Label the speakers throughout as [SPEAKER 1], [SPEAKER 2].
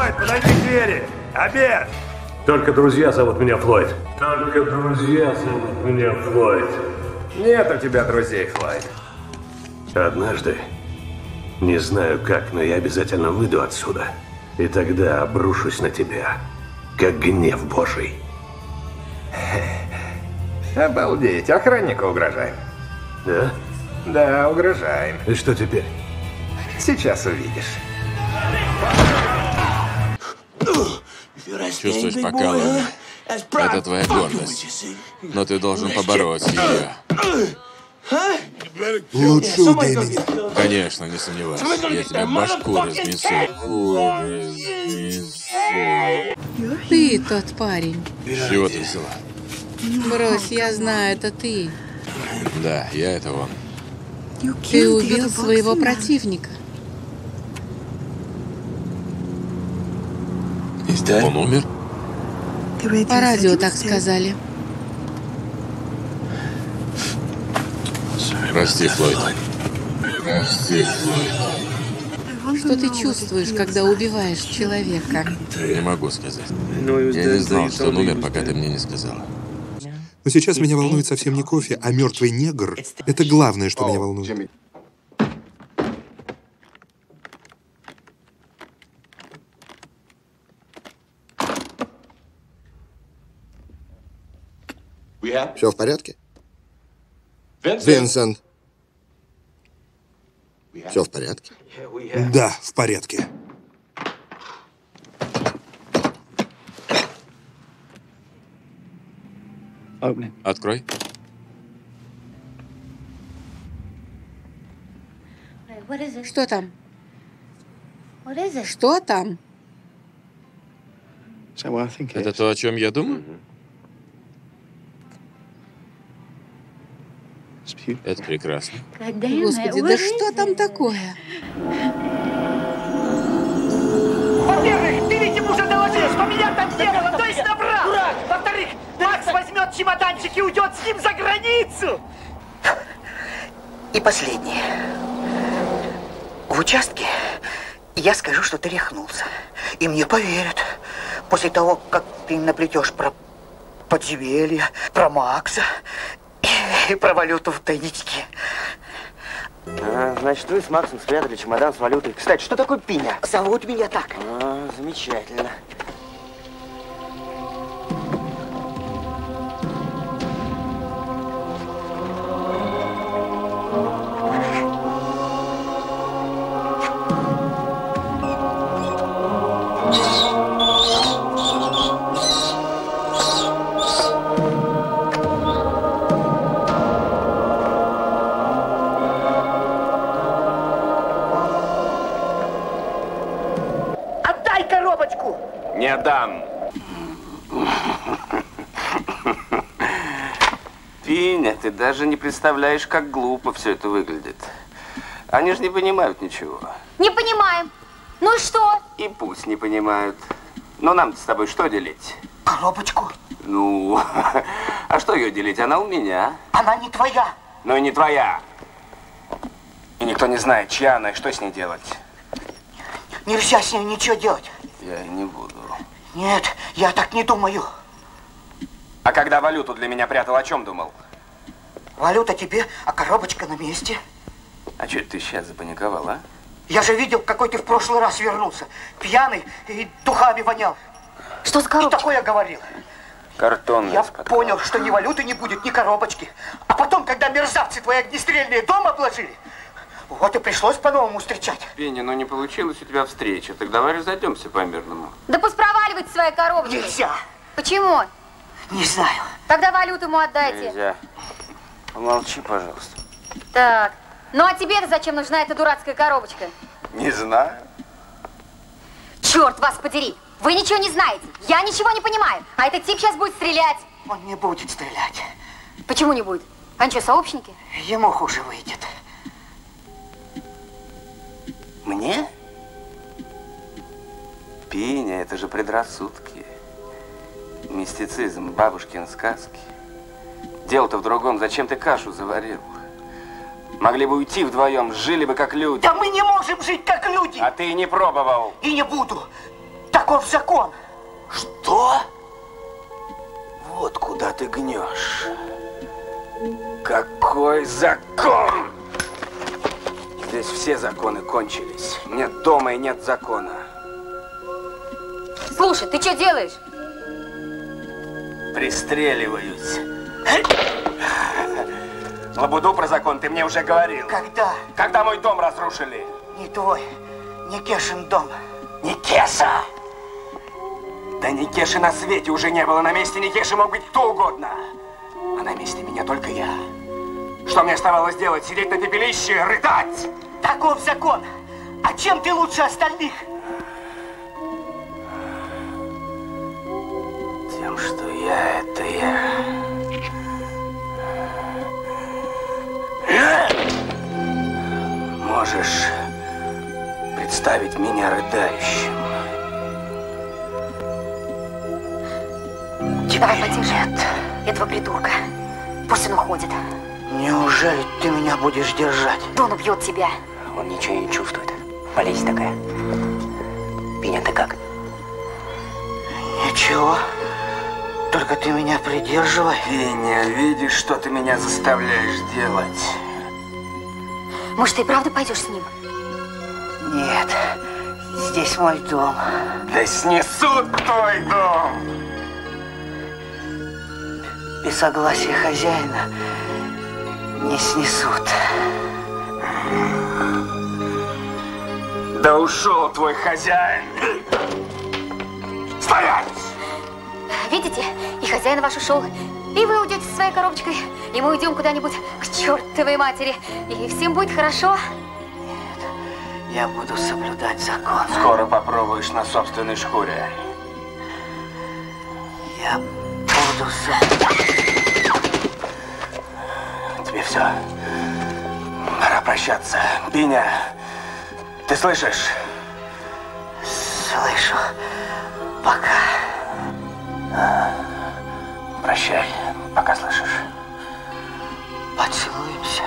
[SPEAKER 1] Флойд, подойди к двери! Обед! Только друзья зовут меня Флойд. Только друзья зовут меня Флойд. Нет у тебя друзей, Флойд. Однажды, не знаю как, но я обязательно выйду отсюда. И тогда обрушусь на тебя, как гнев Божий. Обалдеть, охранника угрожаем. Да? Да, угрожаем. И что теперь? Сейчас увидишь.
[SPEAKER 2] Чувствуешь покалывание? Это твоя гордость. Но ты должен побороть ее.
[SPEAKER 3] Лучше убей меня.
[SPEAKER 2] Конечно, не сомневаюсь. Я тебе башку разнесу.
[SPEAKER 4] Ты тот парень.
[SPEAKER 2] С чего ты взяла?
[SPEAKER 4] Брось, я знаю, это ты.
[SPEAKER 2] Да, я это он.
[SPEAKER 4] Ты убил своего противника.
[SPEAKER 2] Он умер?
[SPEAKER 4] По радио так сказали.
[SPEAKER 2] Прости, Флойд.
[SPEAKER 4] Что ты чувствуешь, когда убиваешь человека?
[SPEAKER 2] Не могу сказать. Я не знал, что он умер, пока ты мне не сказала.
[SPEAKER 3] Но сейчас меня волнует совсем не кофе, а мертвый негр. Это главное, что меня волнует. Все в порядке? Винсент. Все в порядке? Да, в порядке.
[SPEAKER 2] Открой.
[SPEAKER 4] Что там? Что там?
[SPEAKER 2] Это то, о чем я думаю? Это прекрасно.
[SPEAKER 4] Господи, да что там такое?
[SPEAKER 5] Во-первых, ты ведь ему уже доложил, что меня там не было, то есть набрал. Во-вторых, Макс возьмет чемоданчик и уйдет с ним за границу.
[SPEAKER 6] И последнее. В участке я скажу, что ты рехнулся. И мне поверят. После того, как ты наплетешь про подземелье, про Макса и про валюту в тайничке.
[SPEAKER 7] Значит, вы с Максом спрятали чемодан с валютой. Кстати, что такое пиня?
[SPEAKER 6] Зовут меня так.
[SPEAKER 7] Замечательно.
[SPEAKER 8] Не дам. Пиня, ты даже не представляешь, как глупо все это выглядит. Они же не понимают ничего.
[SPEAKER 9] Не понимаем. Ну и что?
[SPEAKER 8] И пусть не понимают. Но нам-то с тобой что делить?
[SPEAKER 6] Коробочку.
[SPEAKER 8] Ну, а что ее делить? Она у меня.
[SPEAKER 6] Она не твоя.
[SPEAKER 8] Ну и не твоя. И никто не знает, чья она и что с ней делать.
[SPEAKER 6] Нельзя с ней ничего делать.
[SPEAKER 8] Я и не буду.
[SPEAKER 6] Нет, я так не думаю.
[SPEAKER 8] А когда валюту для меня прятал, о чем думал?
[SPEAKER 6] Валюта тебе, а коробочка на месте.
[SPEAKER 8] А что ты сейчас запаниковал, а?
[SPEAKER 6] Я же видел, какой ты в прошлый раз вернулся. Пьяный и духами вонял.
[SPEAKER 9] Что за коробочка?
[SPEAKER 6] И такое говорил.
[SPEAKER 8] Картонная.
[SPEAKER 6] Я понял, что ни валюты не будет, ни коробочки. А потом, когда мерзавцы твои огнестрельные дом обложили, вот и пришлось по-новому встречать.
[SPEAKER 8] Пеня, ну не получилась у тебя встреча. Так давай разойдемся по-мирному.
[SPEAKER 9] Да пусть проваливать свои коробочки.
[SPEAKER 6] Нельзя.
[SPEAKER 9] Почему?
[SPEAKER 6] Не знаю.
[SPEAKER 9] Тогда валюту ему отдайте.
[SPEAKER 8] Нельзя. Помолчи, пожалуйста.
[SPEAKER 9] Так. Ну а тебе-то зачем нужна эта дурацкая коробочка?
[SPEAKER 8] Не знаю.
[SPEAKER 9] Черт вас подери! Вы ничего не знаете. Я ничего не понимаю. А этот тип сейчас будет стрелять.
[SPEAKER 6] Он не будет стрелять.
[SPEAKER 9] Почему не будет? Они что, сообщники?
[SPEAKER 6] Ему хуже выйдет.
[SPEAKER 8] Мне? Пеня, это же предрассудки. Мистицизм, бабушкины сказки. Дело-то в другом. Зачем ты кашу заварил? Могли бы уйти вдвоем, жили бы как люди.
[SPEAKER 6] Да мы не можем жить как люди.
[SPEAKER 8] А ты и не пробовал.
[SPEAKER 6] И не буду. Так Таков закон.
[SPEAKER 8] Что? Вот куда ты гнешь. Какой закон? Здесь все законы кончились. Нет дома и нет закона.
[SPEAKER 9] Слушай, ты что делаешь?
[SPEAKER 8] Пристреливаюсь. Лабуду про закон ты мне уже говорил.
[SPEAKER 6] Когда?
[SPEAKER 8] Когда мой дом разрушили.
[SPEAKER 6] Не твой, не Кешин дом.
[SPEAKER 8] Не Кеша! Да ни Кеши на свете уже не было. На месте Никеши мог быть кто угодно. А на месте меня только я. Что мне оставалось делать? Сидеть на пепелище, рыдать?
[SPEAKER 6] Таков закон. А чем ты лучше остальных?
[SPEAKER 8] Тем, что я — это я. Можешь представить меня рыдающим?
[SPEAKER 9] Давай потише. Нет. Этого придурка. Пусть он уходит.
[SPEAKER 6] Неужели ты меня будешь держать?
[SPEAKER 9] Да он убьет тебя.
[SPEAKER 6] Он ничего не чувствует. Болезнь такая. Пиня, ты как? Ничего. Только ты меня придерживай.
[SPEAKER 8] Пиня, видишь, что ты меня заставляешь делать?
[SPEAKER 9] Может, ты и правда пойдешь с ним?
[SPEAKER 6] Нет. Здесь мой дом.
[SPEAKER 8] Да снесут твой дом!
[SPEAKER 6] Без согласия хозяина не снесут.
[SPEAKER 8] Да ушел твой хозяин! Стоять!
[SPEAKER 9] Видите? И хозяин ваш ушел. И вы уйдете со своей коробочкой. И мы уйдем куда-нибудь к чертовой матери. И всем будет хорошо.
[SPEAKER 6] Нет, я буду соблюдать закон.
[SPEAKER 8] Скоро попробуешь на собственной шкуре.
[SPEAKER 6] Я буду соблюдать.
[SPEAKER 8] Тебе все. Пора прощаться. Пиня, ты слышишь?
[SPEAKER 6] Слышу. Пока.
[SPEAKER 8] Прощай, пока слышишь.
[SPEAKER 6] Поцелуемся.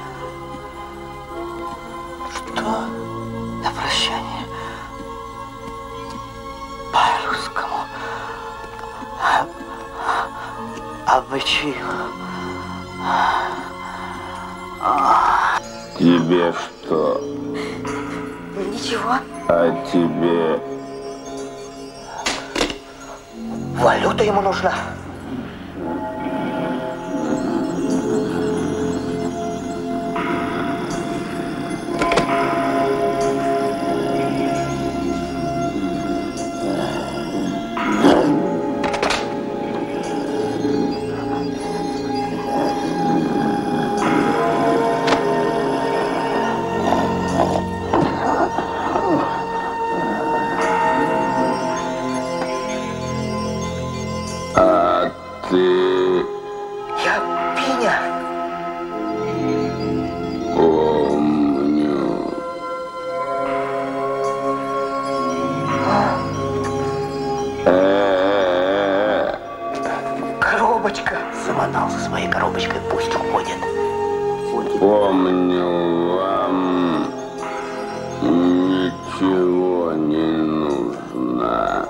[SPEAKER 6] Что? На прощание. По-русскому. Обычаю.
[SPEAKER 10] Тебе что?
[SPEAKER 9] Ничего.
[SPEAKER 10] А тебе?
[SPEAKER 6] Валюта ему нужна. Заманался своей коробочкой, пусть уходит.
[SPEAKER 10] Помню, вам ничего не нужно.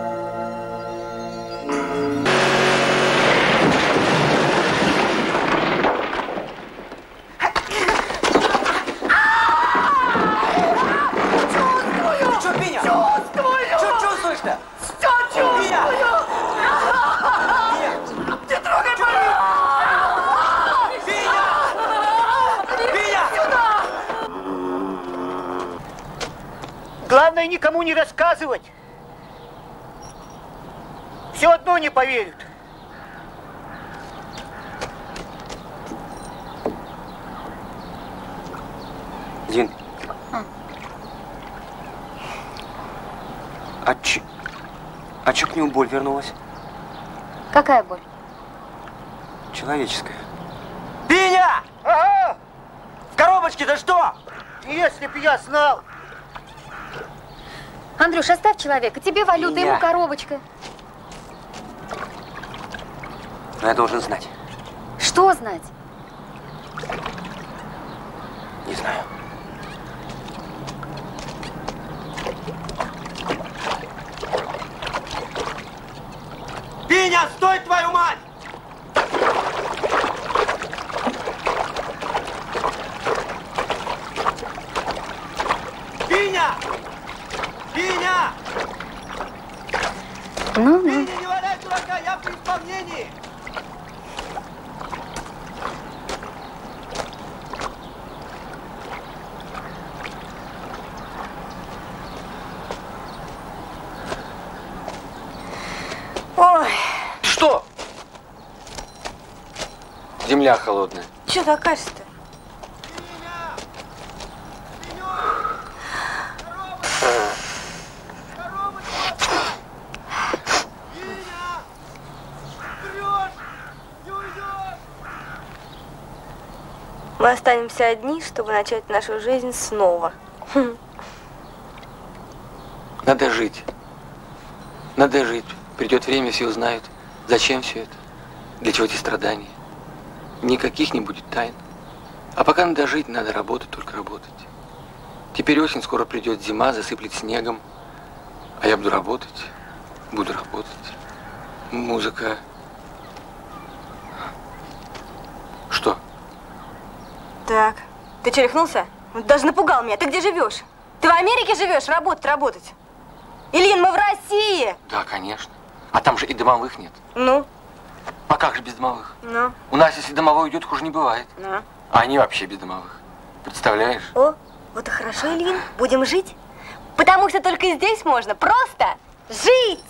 [SPEAKER 6] Главное, никому не рассказывать. Все одно не поверят.
[SPEAKER 8] Дин. А чё к нему боль вернулась?
[SPEAKER 9] Какая боль?
[SPEAKER 8] Человеческая.
[SPEAKER 6] Пиня! Ага! В коробочке-то что? Если б я знал.
[SPEAKER 9] Андрюш, оставь человека. Тебе валюта,
[SPEAKER 8] Меня.
[SPEAKER 9] ему коробочка.
[SPEAKER 8] Но я должен знать.
[SPEAKER 9] Что знать?
[SPEAKER 8] Не знаю.
[SPEAKER 5] Пиня, стой, твою мать! Пиня! Пиня!
[SPEAKER 9] Ну,
[SPEAKER 5] Пиня, не валяй дурака, я при исполнении!
[SPEAKER 7] Ой,
[SPEAKER 8] Что? Земля холодная.
[SPEAKER 7] что так кажется-то? Мы останемся одни, чтобы начать нашу жизнь снова.
[SPEAKER 8] Надо жить. Надо жить. Придет время, все узнают, зачем все это, для чего эти страдания. Никаких не будет тайн. А пока надо жить, надо работать, только работать. Теперь осень, скоро придет зима, засыплет снегом. А я буду работать. Музыка. Что?
[SPEAKER 7] Так, ты что, рехнулся? Даже напугал меня. Ты где живешь? Ты в Америке живешь? Работать. Ильин, мы в России!
[SPEAKER 8] Да, конечно. А там же и домовых нет.
[SPEAKER 7] Ну?
[SPEAKER 8] А как же без домовых?
[SPEAKER 7] Ну?
[SPEAKER 8] У нас, если домовой уйдет, хуже не бывает.
[SPEAKER 7] Ну?
[SPEAKER 8] А они вообще без домовых. Представляешь?
[SPEAKER 7] О, вот и хорошо, Ильин. Будем жить. Потому что только здесь можно просто жить!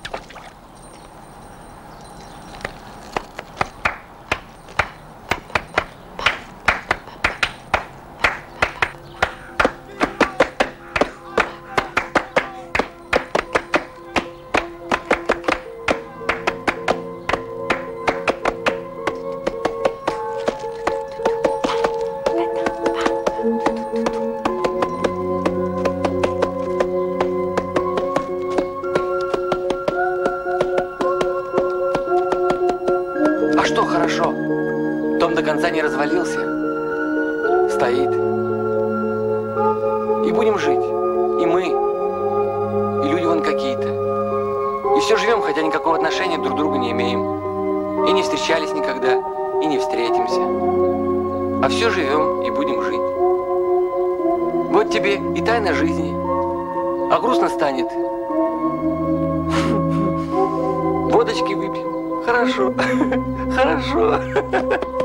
[SPEAKER 8] А что хорошо? Дом до конца не развалился. Стоит. И будем жить. И мы. И люди вон какие-то. И все живем, хотя никакого отношения друг к другу не имеем. И не встречались никогда. И не встретимся. А все живем и будем жить. Вот тебе и тайна жизни. А грустно станет. Водочки выпьем. Хорошо. Хорошо.